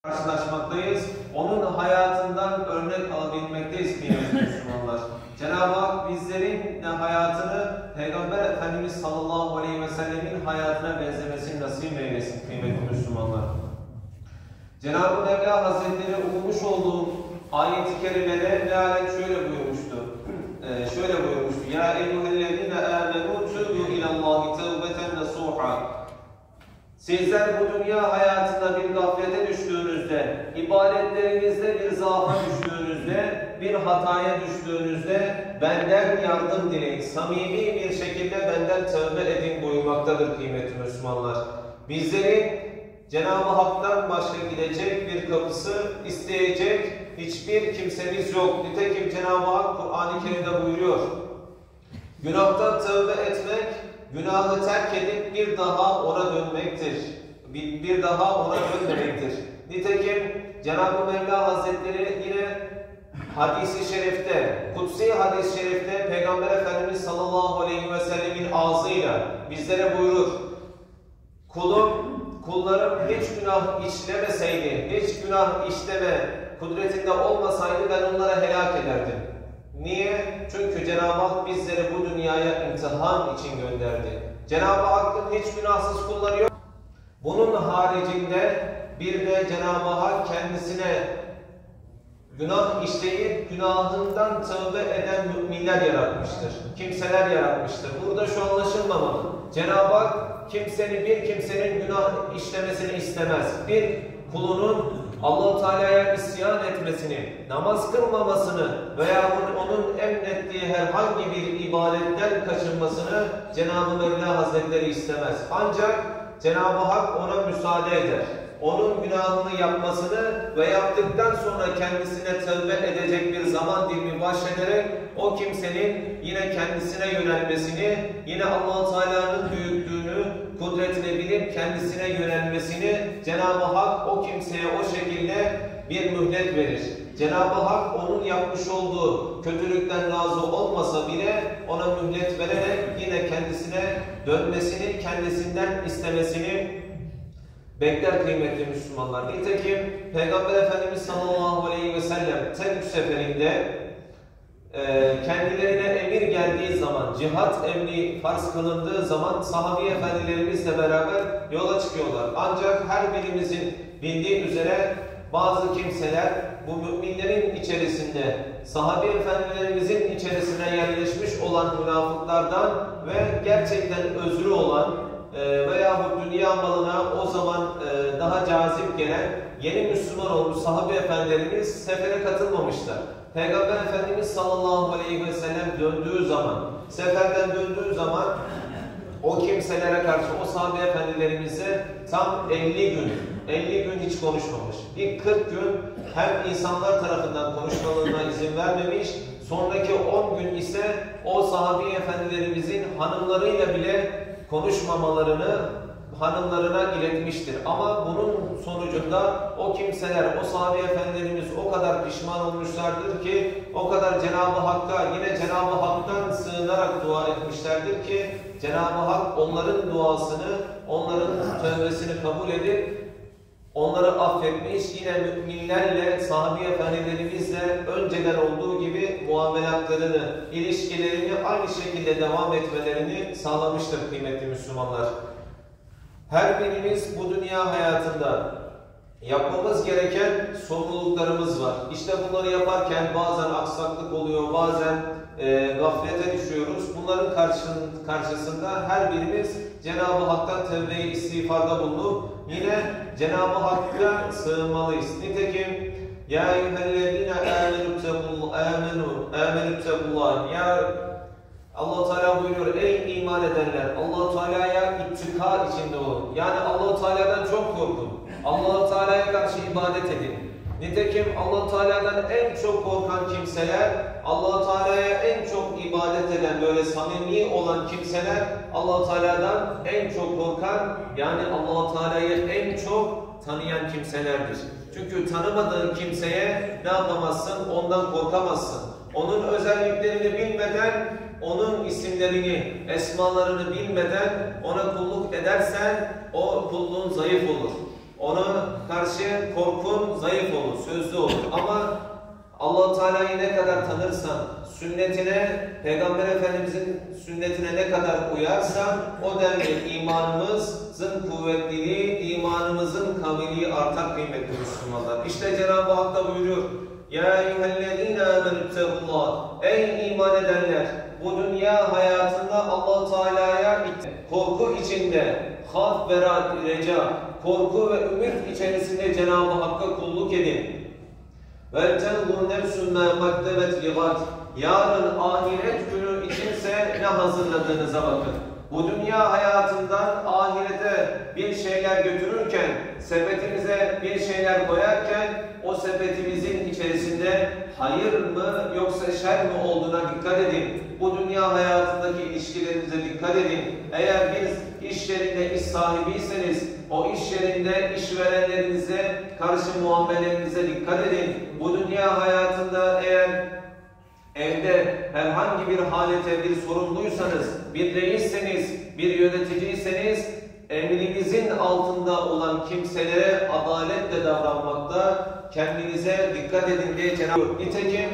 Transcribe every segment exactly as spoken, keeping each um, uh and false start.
karşılaşmaktayız. Onun hayatından örnek alabilmekteyiz kıymetli Müslümanlar. Cenab-ı Hak bizlerin hayatını Peygamber Efendimiz sallallahu aleyhi ve sellemin hayatına benzemesini nasip eylesin kıymetli Müslümanlar. Cenab-ı Mevla Hazretleri okumuş olduğum ayet-i kerimede mealen şöyle buyurmuştu. Ee, şöyle buyurmuştu. Ya eyyühellezine amenu tübü ilallahi tevbeten nasuha. Sizler bu dünya hayatında bir gaflete düştüğünüzde, ibadetlerinizde bir zaafa düştüğünüzde, bir hataya düştüğünüzde benden yardım dileyin. Samimi bir şekilde benden tövbe edin buyurmaktadır kıymetli Müslümanlar. Bizlerin Cenab-ı Hak'tan başka gidecek bir kapısı, isteyecek hiçbir kimsemiz yok. Nitekim Cenab-ı Hak Kur'an-ı Kerim'de buyuruyor. Günahtan tövbe etmek, günahı terk edip bir daha ona dönmektir. Bir, bir daha ona dönmemektir. Nitekim Cenab-ı Mevla Hazretleri yine hadis-i şerifte, kutsi hadis-i şerifte Peygamber Efendimiz sallallahu aleyhi ve sellemin ağzıyla bizlere buyurur. Kulum, kullarım hiç günah işlemeseydi, hiç günah işleme kudretinde olmasaydı ben onlara helak ederdim. Niye? Çünkü Cenab-ı Hak bizleri bu dünyaya imtihan için gönderdi. Cenab-ı Hakk'ın hiç günahsız kulları yok. Bunun haricinde bir de Cenab-ı Hak kendisine günah işleyip günahından tövbe eden müminler yaratmıştır. Kimseler yaratmıştır. Burada şu anlaşılmamalı. Cenab-ı Hak kimsenin bir kimsenin günah işlemesini istemez. Bir kulunun Allah-u Teala'ya isyan etmesini, namaz kılmamasını veya onun emrettiği herhangi bir ibadetten kaçınmasını Cenab-ı Mevla Hazretleri istemez. Ancak Cenab-ı Hak ona müsaade eder. Onun günahını yapmasını ve yaptıktan sonra kendisine tövbe edecek bir zaman dilimi bahşederek o kimsenin yine kendisine yönelmesini, yine Allah-u Teala'nın büyüklüğünü, kudretini bilip kendisine yönelmesini Cenab-ı Hak o kimseye o şekilde bir mühlet verir. Cenab-ı Hak onun yapmış olduğu kötülükten razı olmasa bile ona mühlet vererek yine kendisine dönmesini, kendisinden istemesini bekler kıymetli Müslümanlar. Nitekim Peygamber Efendimiz sallallahu aleyhi ve sellem Tebük seferinde e, kendilerine emir geldiği zaman, cihat emri farz kılındığı zaman sahabi efendilerimizle beraber yola çıkıyorlar. Ancak her birimizin bildiği üzere bazı kimseler bu müminlerin içerisinde sahabi efendilerimizin içerisine yerleşmiş olan münafıklardan ve gerçekten özrü olan veya bu dünya malına o zaman e, daha cazip gelen yeni Müslüman olmuş sahabe efendilerimiz sefere katılmamışlar. Peygamber Efendimiz sallallahu aleyhi ve sellem döndüğü zaman, seferden döndüğü zaman o kimselere karşı, o sahabe efendilerimize tam elli gün, elli gün hiç konuşmamış. İlk kırk gün hem insanlar tarafından konuşmalarına izin vermemiş, sonraki on gün ise o sahabe efendilerimizin hanımlarıyla bile konuşmamalarını hanımlarına iletmiştir. Ama bunun sonucunda o kimseler, o sahabe efendilerimiz o kadar pişman olmuşlardır ki, o kadar Cenab-ı Hakk'a, yine Cenab-ı Hak'tan sığınarak dua etmişlerdir ki, Cenab-ı Hak onların duasını, onların tövbesini kabul edip, onları affetmiş, yine müminlerle, sahabe efendilerimizle önceden olduğu gibi muamelatlarını, ilişkilerini aynı şekilde devam etmelerini sağlamıştır kıymetli Müslümanlar. Her birimiz bu dünya hayatında yapmamız gereken sorumluluklarımız var. İşte bunları yaparken bazen aksaklık oluyor, bazen e, gaflete düşüyoruz. Bunların karşısında her birimiz Cenab-ı Hak'tan tevbe-i istiğfarda bulunup yine Cenab-ı Hakk'a sığınmalıyız. Nitekim ya eyyühellezine amenu tekullah. Ya Allah-u Teala buyuruyor, ey iman edenler, Allah-u Teala'ya ittika içinde olun. Yani Allah-u Teala'dan çok korkun. Allah-u Teala'ya karşı ibadet edin. Nitekim Allah-u Teala'dan en çok korkan kimseler, Allah-u Teala'ya en çok ibadet eden, böyle samimi olan kimseler, Allah-u Teala'dan en çok korkan, yani Allah-u Teala'yı en çok tanıyan kimselerdir. Çünkü tanımadığın kimseye ne yapamazsın? Ondan korkamazsın. Onun özelliklerini bilmeden, onun isimlerini, esmalarını bilmeden ona kulluk edersen o kulluğun zayıf olur. Ona karşı korkun zayıf olur, sözlü olur. Ama Allah-u Teala'yı ne kadar tanırsan, sünnetine, Peygamber Efendimizin sünnetine ne kadar uyarsan, o denli imanımızın kuvvetliliği, imanımızın kaviliği artar kıymetli Müslümanlar. İşte Cenab-ı Hak da buyuruyor: Ya eyyühellezine amenüttehullah. Ey iman edenler! Bu dünya hayatında Allah-u Teala'ya korku içinde, havf ve reca, korku ve ümit içerisinde Cenab-ı Hakk'a kulluk edin. وَلْتَنْظُرْ نَفْسٌ مَا قَدَّمَتْ لِغَدٍ. Yarın ahiret günü içinse ne hazırladığınıza bakın. Bu dünya hayatından ahirete bir şeyler götürürken, sepetimize bir şeyler koyarken, o sepetimizin içerisinde hayır mı yoksa şer mi olduğuna dikkat edin. Bu dünya hayatındaki ilişkilerinize dikkat edin. Eğer bir iş yerinde iş sahibiyseniz, o iş yerinde işverenlerinize karşı muamelenize dikkat edin. Bu dünya hayatında eğer evde herhangi bir halete bir sorumluysanız, bir reisseniz, bir yöneticiyseniz, emrinizin altında olan kimselere adaletle davranmakta kendinize dikkat edin diye Cenab-ı Hak. Nitekim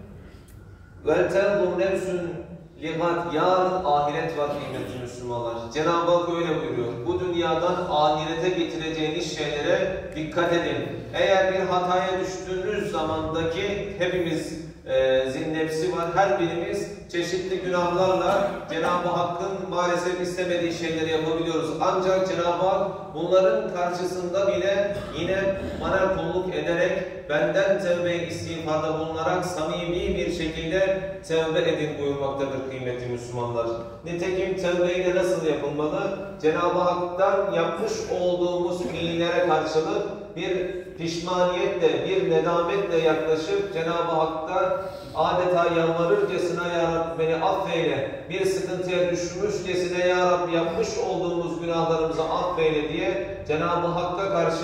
وَلْتَنْظُرْ نَفْسٌ لِغَدٍ. Yarın ahiret var kıymetli Müslümanlar. Cenab-ı Hak öyle buyuruyor. Bu dünyadan ahirete getireceğiniz şeylere dikkat edin. Eğer bir hataya düştüğünüz zamandaki hepimiz e, zinnefsi var. Her birimiz çeşitli günahlarla Cenab-ı Hakk'ın maalesef istemediği şeyleri yapabiliyoruz. Ancak Cenab-ı Hak bunların karşısında bile yine bana kulluk ederek, benden tevbe-i istiğfarda bulunarak samimi bir şekilde tevbe edin buyurmaktadır kıymetli Müslümanlar. Nitekim tevbe de nasıl yapılmalı? Cenab-ı Hak'tan yapmış olduğumuz fiillere karşılık bir pişmaniyetle, bir nedametle yaklaşıp Cenab-ı Hak'ta adeta yalvarırcasına ya Rabbi beni affeyle, bir sıkıntıya düşmüşcesine ya Rabbi yapmış olduğumuz günahlarımızı affeyle diye Cenab-ı Hakk'a karşı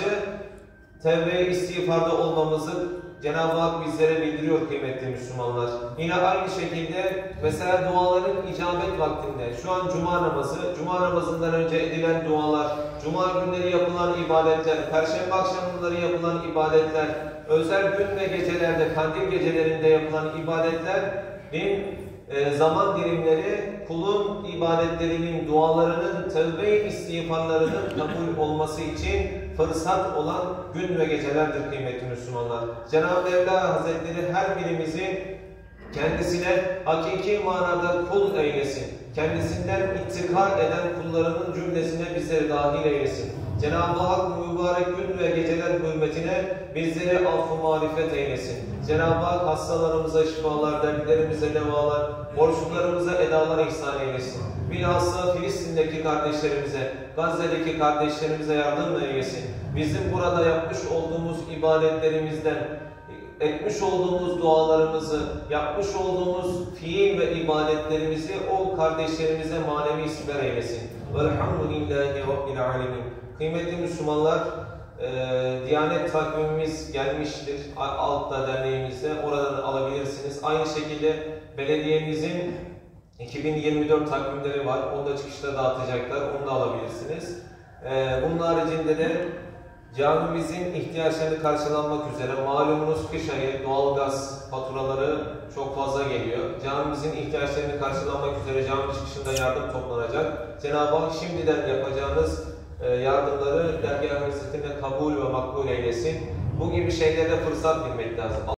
tevbe-i istiğfarda olmamızı Cenab-ı Hak bizlere bildiriyor kıymetli Müslümanlar. Yine aynı şekilde mesela duaların icabet vaktinde, şu an Cuma namazı, Cuma namazından önce edilen dualar, Cuma günleri yapılan ibadetler, Perşembe akşamları yapılan ibadetler, özel gün ve gecelerde, kandil gecelerinde yapılan ibadetlerin e, zaman dilimleri kulun ibadetlerinin, dualarının, tevbe-i istiğfarlarının kabul olması için fırsat olan gün ve gecelerdir kıymetli Müslümanlar. Cenab-ı Mevla Hazretleri her birimizi kendisine hakiki manada kul eylesin. Kendisinden ittika eden kullarının cümlesine bizleri dahil eylesin. Cenab-ı Hak mübarek gün ve geceler hürmetine bizleri affı marifet eylesin. Cenab-ı Hak hastalarımıza şifalar, dertlerimize devalar, borçlularımıza edalar ihsan eylesin. Bilhassa Filistin'deki kardeşlerimize, Gazze'deki kardeşlerimize yardım eylesin. Bizim burada yapmış olduğumuz ibadetlerimizden, etmiş olduğumuz dualarımızı, yapmış olduğumuz fiil ve ibadetlerimizi o kardeşlerimize manevi siper eylesin. Velhamdülillahi Rabbil alemin. Kıymetli Müslümanlar, e, Diyanet takvimimiz gelmiştir. Altta derneğimizde, oradan alabilirsiniz. Aynı şekilde belediyemizin iki bin yirmi dört takvimleri var. Onu da çıkışta dağıtacaklar. Onu da alabilirsiniz. E, bunun haricinde de camimizin ihtiyaçlarını karşılanmak üzere, malumunuz kış ayı doğalgaz faturaları çok fazla geliyor. Camimizin ihtiyaçlarını karşılanmak üzere cami çıkışında yardım toplanacak. Cenab-ı Hak şimdiden yapacağınız yardımları dergâh-ı hizmetine kabul ve makbul eylesin. Bu gibi şeylere fırsat bilmek lazım.